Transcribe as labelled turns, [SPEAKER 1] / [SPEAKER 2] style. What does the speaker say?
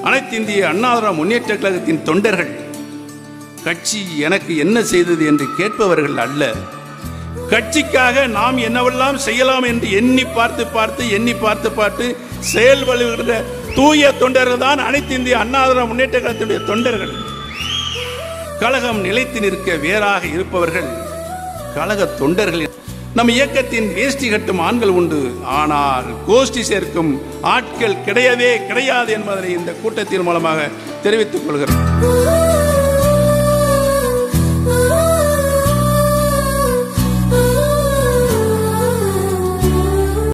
[SPEAKER 1] அனைத்து இந்திய அண்ணா திராவிட முன்னேற்ற கழகத்தின் தொண்டர்கள் கட்சி எனக்கு என்ன செய்தது என்று கேட்பவர்கள் அல்ல. கட்சிக்காக நாம் என்னவெல்லாம் செய்யலாம் என்று எண்ணி பார்த்து செயல்படுகின்ற தூய தொண்டர்கள் தான் அனைத்து இந்திய அண்ணா திராவிட முன்னேற்ற கழகத்தினுடைய தொண்டர்கள். கழகம் நிலைத்து நிற்க வேறாக இருப்பவர்கள் கழக தொண்டர்கள். நம் இயக்கத்தின் வேஷ்டி கட்டும் ஆண்கள் உண்டு, ஆனால் கோஷ்டி சேர்க்கும் ஆட்கள் கிடையவே கிடையாது என்பதை இந்த கூட்டத்தின் மூலமாக தெரிவித்துக் கொள்கிறேன்.